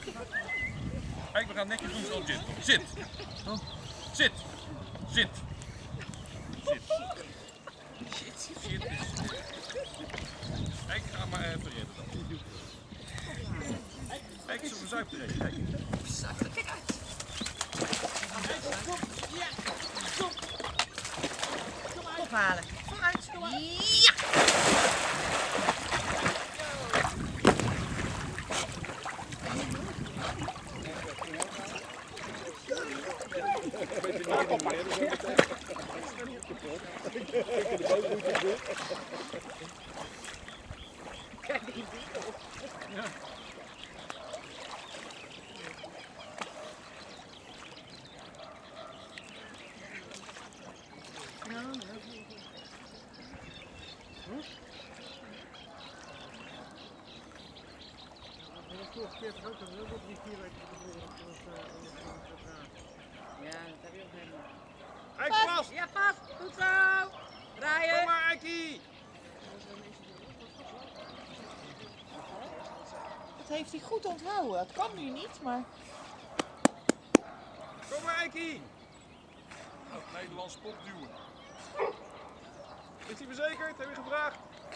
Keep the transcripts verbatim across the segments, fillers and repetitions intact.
Kijk, we gaan netjes doen zoals Jit. Zit. Zit. Zit. Zit. Zit. Zit. Kijk, ga maar even redden dan. Kijk, zo verzuipt er even. Kijk. Kijk uit. Ja. Kom. Ophalen. Vooruit. Ja. Kijk die video. Ja. Ja, dat heb je ook helemaal. Eik vast! Ja, vast! Goed zo! Draaien! Kom maar, Eikie! Dat heeft hij goed onthouden. Het kan nu niet, maar... Kom maar, Eikie! Nou, het Nederlands pop duwen. Is hij verzekerd? Heb je gevraagd?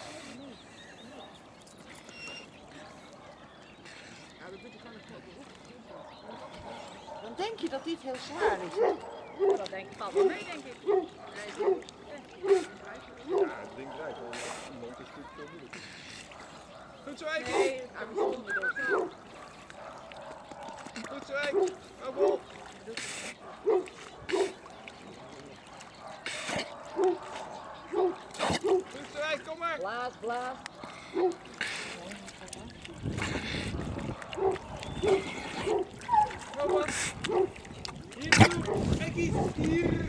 Dan denk je dat dit heel zwaar is. Oh, dat denk ik valt wel mee, denk ik. Nee, ja, het ding draait wel. Iemand is goed veel moeilijk. Goed zo, Eikie! nee, aan mijn stonden door. Goed zo, Eikie! Hou vol! Goed zo, Eikie, kom maar! Blaas, blaas. Kom maar! Hier, Eikie! Hier!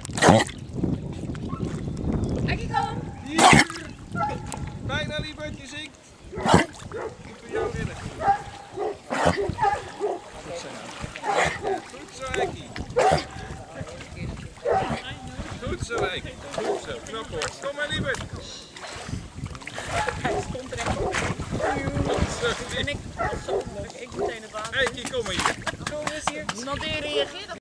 Eikie, kom! Hier! Bijna, lieverd, je zingt! Ik voor jou winnen. Goed zo, Eikie! Goed zo, Eikie! Goed zo, knap hoor! Kom maar, lieverd! Hij stond er echt op. En ik, zo, ik meteen het water. Eikie, kom maar hier! Kom eens hier. Niemand die reageert.